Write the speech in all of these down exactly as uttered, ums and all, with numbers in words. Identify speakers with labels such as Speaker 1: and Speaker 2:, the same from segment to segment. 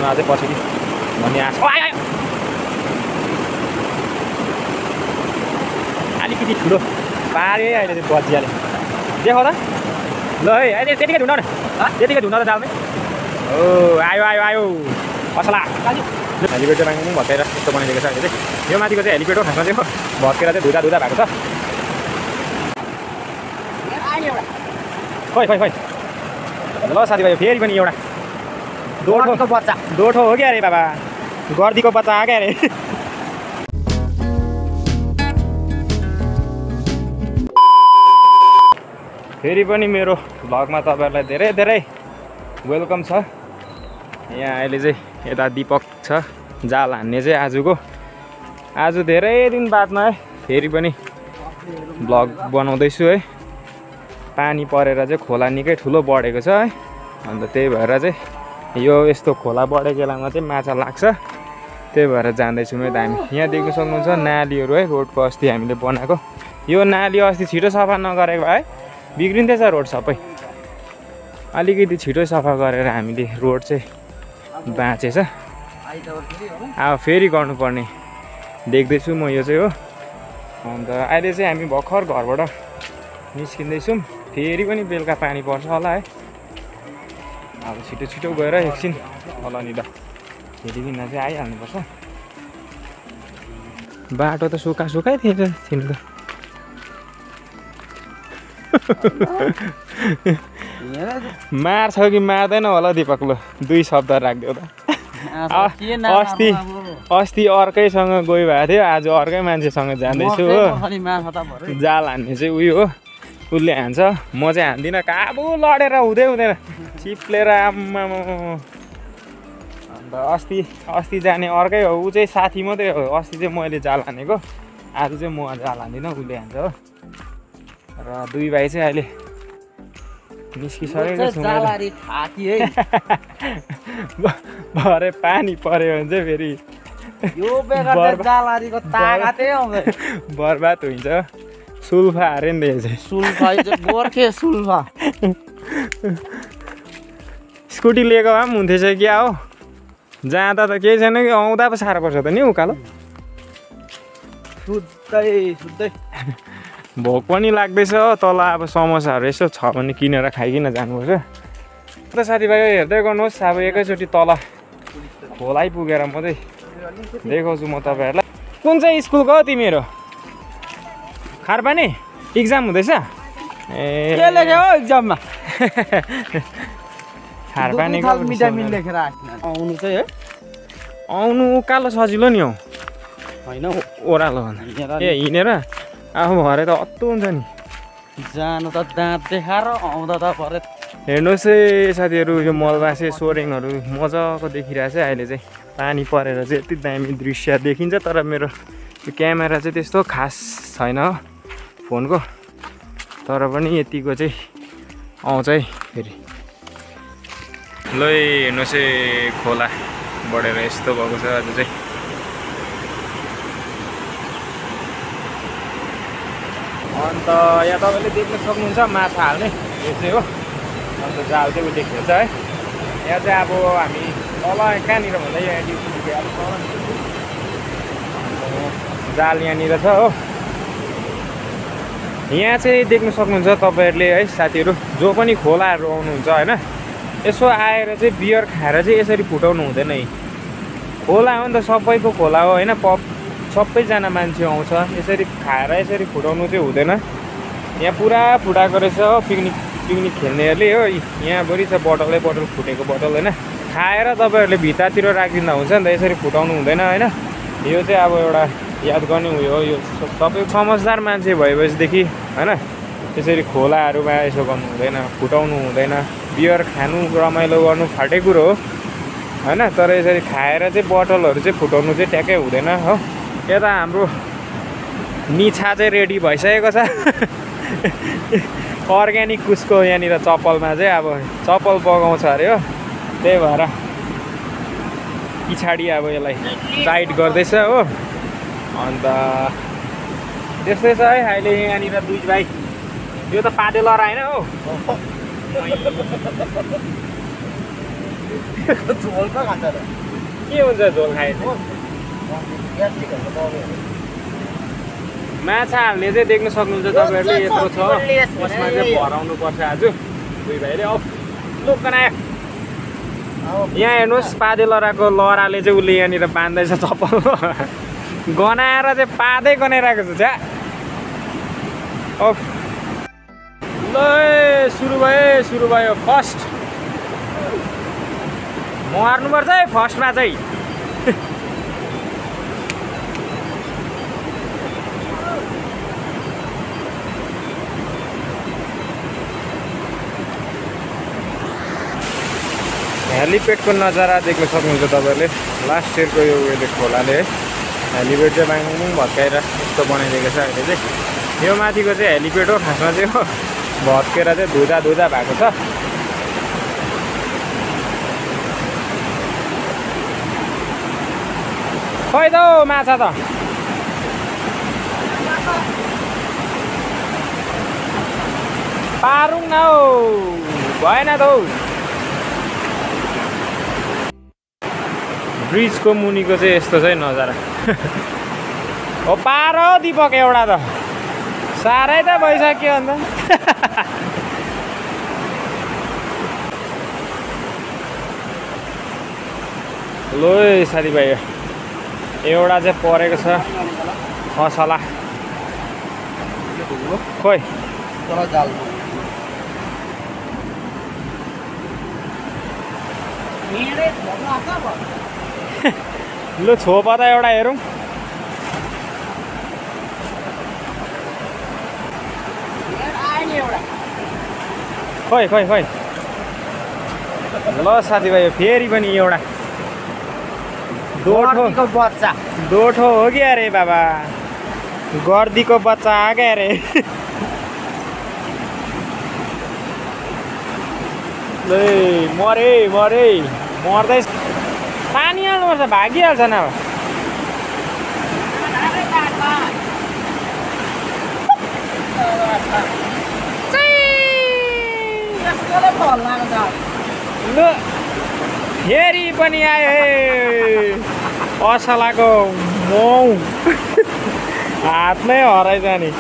Speaker 1: अझै पछि भन्ने आशा अलिकति ठुलो पारे अहिले चाहिँ बजिहाले देखो त ल है अहिले त्यतिकै ढुन्ड न त्यतिकै ढुन्ड त जालमै ओ आयो आयो आयो असला हेलिपेड चाहिँ राङ्गुङ भत्काएर यस्तो बनाइदिएको छ अहिले चाहिँ यो माथिको चाहिँ हेलिपेड हो खासमा चाहिँ भत्केर चाहिँ धुँदा धुँदा भएको छ खोइ खोइ खोइ ल साथीभाइ फेरि पनि एउटा दोठोको बच्चा दोठो हो क्या अरे बाबा गर्दीको बच्चा आयो क्या अरे फेरि पनि मेरो भ्लगमा तपाईँहरूलाई धेरै धेरै वेलकम छ। यहाँ अहिले चाहिँ यता दीपक छ जाल हान्ने चाहिँ आजको आज धेरै दिन बादमा है फेरि पनि भ्लग बनाउँदैछु है। पानी परेर चाहिँ खोला निकै ठुलो बढेको छ है अन्त त्यही भएर चाहिँ यो यस्तो खोला बढेको बेलामा चाहिँ माछा लाग्छ त्यही भएर जाँदैछौँ है। हामी यहाँ देख्न सक्नुहुन्छ नालीहरू है रोडको अस्ति हामीले बनाएको यो नाली अस्ति छिटो सफा नगरेको भए बिग्रिँदैछ रोड सबै अलिकति छिटो सफा गरेर हामीले रोड चाहिँ बाँचेछ अब फेरि गर्नुपर्ने देख्दैछु म यो चाहिँ हो। अन्त अहिले चाहिँ हामी भर्खर घरबाट निस्किँदैछौँ फेरि पनि बेलुका पानी पर्छ होला है अब छिटो छिटो गएर एकछिन तलनिर फेरिकन चाहिँ आइहाल्नुपर्छ। बाटो त सुक्खा सुक्खै थिएछ थिएन त मार्छ कि मार्दैन होला दिपक ल दुई शब्द राखिदेऊ त अस्ति अस्ति अर्कैसँग गयो भएको थियो आज अर्कै मान्छेसँग जाँदैछु हो जाल हान्ने चाहिँ उयो हो उसले हान्छ म चाहिँ हान्दिनँ काबु लडेर हुँदै हुँदैन चिप्लेर आम्मा अन्त अस्ति अस्ति जाने अर्कै हो ऊ चाहिँ साथी मात्रै हो अस्ति चाहिँ मैले जाल हानेको आज चाहिँ म जाल हान्दिनँ उसले हान्छ हो र दुई भाइ चाहिँ अहिले निस्किसकेको छु भरे पानी पर्यो भने चाहिँ फेरि बर्बाद हुन्छ सुल्फा अरे नि चाहिँ
Speaker 2: सुल्फा गोर्खे सुल्फा
Speaker 1: स्कुटी लिएको भए पनि हुन्थेछ क्या हो जाँदा त केही छैन कि आउँदा पो साह्रो पर्छ त नि उकालो
Speaker 2: सुत्दै सुत्दै
Speaker 1: भोक पनि लाग्दैछ तल अब समोसाहरू यसो छ भने किनेर खाइकन जानुपर्छ र साथीभाइ हेर्दै गर्नुहोस् अब एकैचोटि तल खोला पुगेर म चाहिँ देखाउँछु म तपाईँहरूलाई कुन चाहिँ स्कुलको हो तिमीहरू खारपानी इक्जाम हुँदैछ ए
Speaker 2: के लेख्यो हो इक्जाममा
Speaker 1: खारपानीको
Speaker 2: भिटामिन लेखेर आउनु चाहिँ है
Speaker 1: आउनु उकालो सजिलो नि हौ
Speaker 2: होइन
Speaker 1: ओह्रालो ए हिँडेर आफू भरे त हत्तु हुन्छ नि
Speaker 2: जानु त दाँत देखाएर आउँदा त भरे
Speaker 1: हेर्नुहोस् है साथीहरू यो मलबासे सोरेङहरू मजाको देखिरहेछ अहिले चाहिँ पानी परेर चाहिँ यति दामी दृश्य देखिन्छ तर मेरो यो क्यामेरा चाहिँ त्यस्तो खास छैन हो फोनको तर पनि यतिको चाहिँ आउँछ है फेरि ल हेर्नुहोस् है खोला बढेर यस्तो भएको छ आज चाहिँ अन्त यहाँ तपाईँले देख्न सक्नुहुन्छ माछा हाल्ने यो चाहिँ हो अन्त जाल चाहिँ उ देख्नुहुन्छ है यहाँ चाहिँ अब हामी तल कहाँनिर भन्दा यहाँ ड्युटी अब जाल यहाँनिर छ हो यहाँ चाहिँ देख्न सक्नुहुन्छ तपाईँहरूले है साथीहरू जो पनि खोलाहरू आउनुहुन्छ होइन यसो आएर चाहिँ बियर खाएर चाहिँ यसरी फुटाउनु हुँदैन है खोला हो नि त सबैको खोला हो होइन पप सबैजना मान्छे आउँछ यसरी खाएर यसरी फुटाउनु चाहिँ हुँदैन यहाँ पुरा फुटाएको रहेछ हो पिकनिक पिकनिक खेल्नेहरूले हो यहाँभरि छ बोतलै बोतल फुटेको बोतल होइन खाएर तपाईँहरूले भित्तातिर राखिदिँदा हुन्छ नि त यसरी फुटाउनु हुँदैन होइन यो चाहिँ अब एउटा याद गर्ने उयो हो यो सबै समझदार मान्छे भएपछिदेखि होइन यसरी खोलाहरूमा यसो गर्नु हुँदैन फुटाउनु हुँदैन बियर खानु रमाइलो गर्नु फाल्टै कुरो हो होइन तर यसरी खाएर चाहिँ बोतलहरू चाहिँ फुटाउनु चाहिँ ट्याक्कै हुँदैन हो। यता हाम्रो निछा चाहिँ रेडी भइसकेको छ अर्ग्यानिक कुसको यहाँनिर चप्पलमा चाहिँ अब चप्पल बगाउँछ अरे हो त्यही भएर पछाडि अब यसलाई टाइट गर्दैछ हो। अन्त त्यस्तै छ है अहिले यहाँनिर दुई भाइ यो त पाते लहरा होइन हो
Speaker 2: झोल पो खान्छ त
Speaker 1: के हुन्छ झोल खाए माछा हाल्ने चाहिँ देख्न सक्नुहुन्छ तपाईँहरूले यत्रो छ यसमा चाहिँ भराउनु पर्छ आज दुई भाइले औ लुक गनायो यहाँ हेर्नुहोस् पादे लहराको लहराले चाहिँ उसले यहाँनिर बाँध्दैछ चप्पल गनाएर चाहिँ पादै गनाइरहेको छ छ्या ओफ ल सुरु भयो सुरु भयो फर्स्ट म हार्नुपर्छ है फर्स्टमा चाहिँ हेलिप्याडको नजारा देख्न सक्नुहुन्छ तपाईँहरूले लास्ट इयरको यो उयोले खोलाले है हेलिप्याड चाहिँ बाङ भत्काएर यस्तो बनाइदिएको छ अहिले चाहिँ यो माथिको चाहिँ हेलिप्याड हो खासमा चाहिँ हो भत्केर चाहिँ धुजा धुजा भएको छ खै त हौ माछा त पारुङ न हौ भएन त हौ ब्रिजको मुनिको चाहिँ यस्तो चाहिँ नजारा हो पार हो दिपक एउटा त साह्रै त भइसक्यो अन्त लो साथीभाइ एउटा चाहिँ परेको छ खसला खोइ लु छोप त एउटा हेरौँ खोइ खोइ खोइ ल साथीभाइ फेरि पनि एउटा दोठो
Speaker 2: बच्चा
Speaker 1: दोठो हो कि अरे बाबा गर्दीको बच्चा आगे अरे ल मरे मरे मर्दै पानी हाल्नुपर्छ भागिहाल्छ न ल फेरि पनि आयो है असलाको मौ हात नै हराइजाने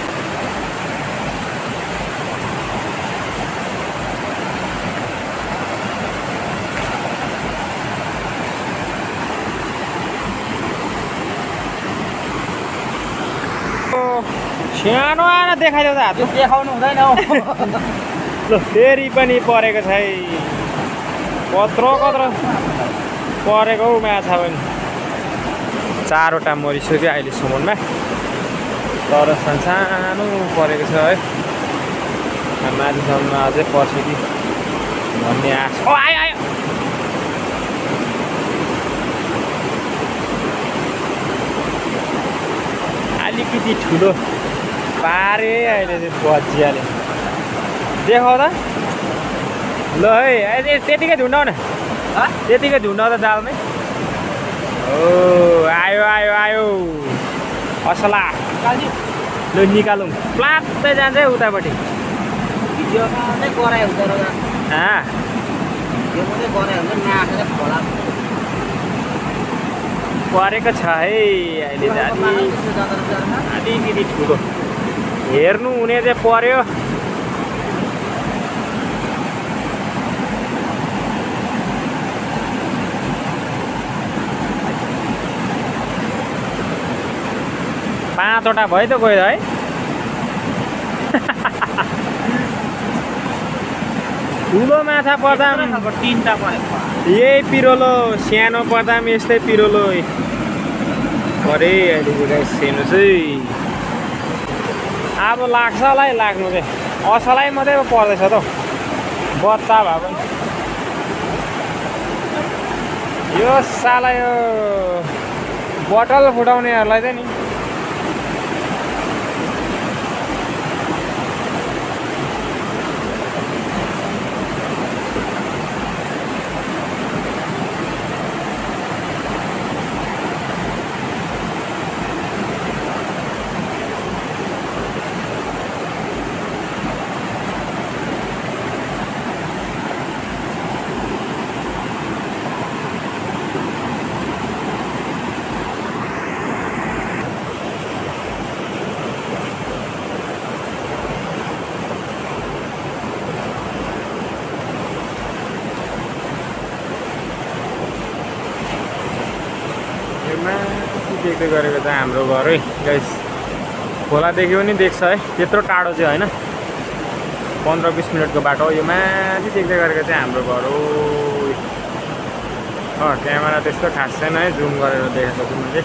Speaker 1: सानो आएर देखाइदेऊ त हात
Speaker 2: देखाउनु हुँदैन हौ
Speaker 1: ल फेरि पनि परेको छ है कत्रो कत्रो परेको हौ माछा पनि चारवटा मरिसक्यो अहिलेसम्ममा तर सानो परेको छ है माथिसम्म अझै पर्छ कि भन्ने आश ओ आयो आयो अलिकति ठुलो पारे अहिले चाहिँ बजिहाल्यो देखाउ त ल है अहिले त्यतिकै झुन्डाउ न त्यतिकै झुन्डाउ त जालमै ओ आयो आयो आयो असला ल निकालौँ प्लात्तै जान्छ है उतापट्टि
Speaker 2: गराइ हुँदो रहेछ गराइ हुन्छ नाखेर खोला
Speaker 1: परेको छ है अहिले अलिकति ठुलो हेर्नु हुने चाहिँ पर्यो पाँचवटा भयो त गयो है ठुलो माछा पर्दा
Speaker 2: तिनवटा परेको
Speaker 1: यही पिरोलो सानो पर्दा पनि यस्तै पिरोलो परे अहिले सानो चाहिँ अब लाग्छ होला है लाग्नु चाहिँ असलै मात्रै पर्दैछ त बच्चा भए पनि यो साला यो बोतल फुटाउनेहरूलाई चाहिँ नि देख्दै गरेको चाहिँ हाम्रो घर है गाइस खोला देख्यो पनि देख्छ है त्यत्रो टाढो चाहिँ होइन पन्ध्र बिस मिनटको बाटो हो यो माथि देख्दै गरेको चाहिँ हाम्रो घर हो अँ क्यामेरा त्यस्तो खास छैन है जुम गरेर देखेको छु मैले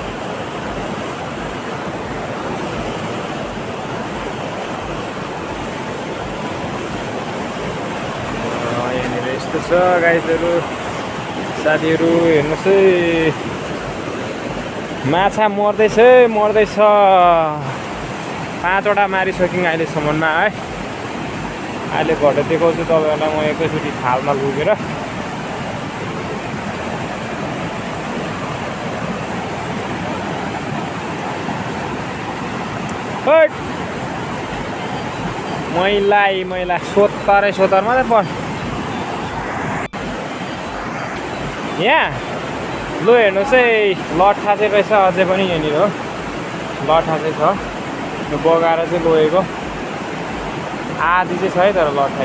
Speaker 1: यहाँनिर यस्तो छ गाइसहरू साथीहरू हेर्नुहोस् है माछा मर्दैछ मर्दैछ पाँचवटा मारिसक्यौँ अहिलेसम्ममा है अहिले घट देखाउँछु तपाईँहरूलाई म एकैचोटि थालमा लुकेर मैला मैला सोत्तरै सोत्तर मात्रै पर्छ यहाँ लु हेर्नुहोस् है लट्ठा चाहिँ रहेछ अझै पनि यहाँनिर हो लट्ठा चाहिँ छ यो बगाएर चाहिँ लगेको आधी चाहिँ छ है तर लट्ठा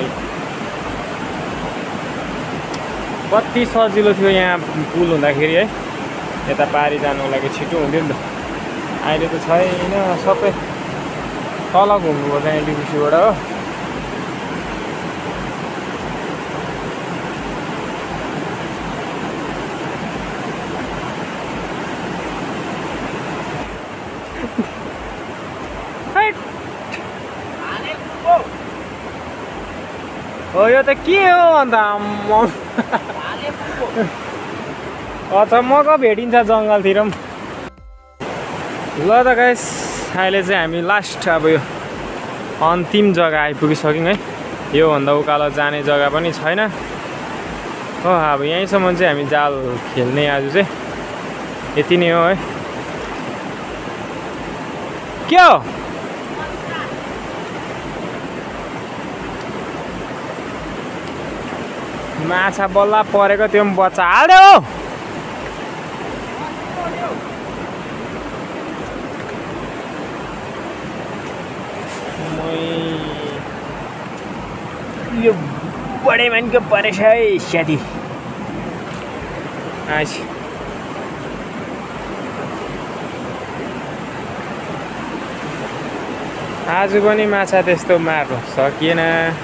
Speaker 1: कति सजिलो थियो यहाँ पुल हुँदाखेरि है यता पारी जानुको लागि छिटो हुन्थ्यो नि त अहिले त छैन सबै तल घुम्नुपर्छ यहाँ डिबिसीबाट हो हो यो त के हो अन्त अचम्मको भेटिन्छ जङ्गलतिर पनि ल त गाइस अहिले चाहिँ हामी लास्ट अब यो अन्तिम जग्गा आइपुगिसक्यौँ है योभन्दा उकालो जाने जग्गा पनि छैन हो अब यहीँसम्म चाहिँ हामी जाल खेल्ने आज चाहिँ यति नै हो है के हो माछा बल्ल परेको त्यो पनि बच्चा हाल्यो यो बडे मानको परेछ है साथी आज आज पनि माछा त्यस्तो मार्नु सकिएन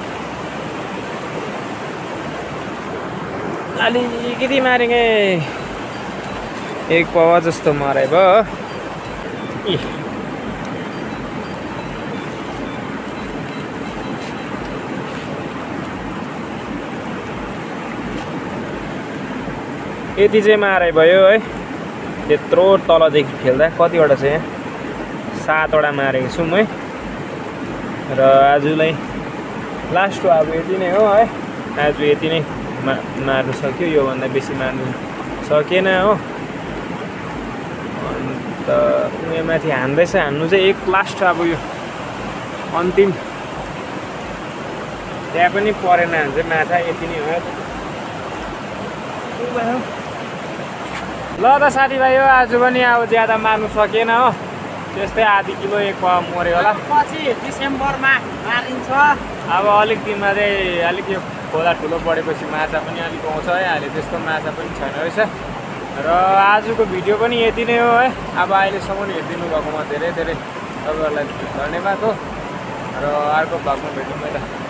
Speaker 1: अलिकति मारेँ एक पावा जस्तो मरे भयो यति चाहिँ मारे भयो है त्यत्रो तलदेखि खेल्दा कतिवटा छ यहाँ सातवटा मारेको छौँ है र आजलाई लास्ट अब यति नै हो है आज यति नै मा मार्नु सक्यो योभन्दा बेसी मार्नु सकेन हो अन्त उयो माथि हान्दैछ हान्नु चाहिँ एक लास्ट अब यो अन्तिम त्यहाँ पनि परेन भने चाहिँ माछा यति नै हो ल त साथीभाइ हो आज पनि अब ज्यादा मार्नु सकेन हो त्यस्तै आधी किलो एक पावा मऱ्यो होला
Speaker 2: पछि डिसेम्बरमा मारिन्छ
Speaker 1: अब अलिक दिनमा चाहिँ अलिक यो खोला ठुलो बढेपछि माछा पनि अलिक आउँछ है अहिले त्यस्तो माछा पनि छैन रहेछ र आजको भिडियो पनि यति नै हो है अब अहिलेसम्म हेरिदिनु भएकोमा धेरै धेरै तपाईँहरूलाई धन्यवाद हो र अर्को भ्लगमा भेटौँ है त।